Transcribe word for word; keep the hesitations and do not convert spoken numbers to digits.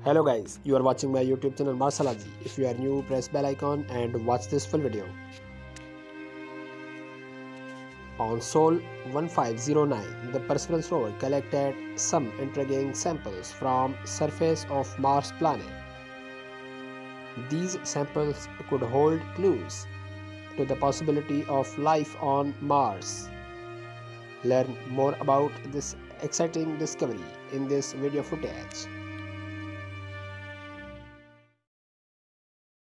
Hello guys, you are watching my YouTube channel Marsalaji. If you are new, press bell icon and watch this full video. On Sol fifteen oh nine, the Perseverance rover collected some intriguing samples from surface of Mars planet. These samples could hold clues to the possibility of life on Mars. Learn more about this exciting discovery in this video footage.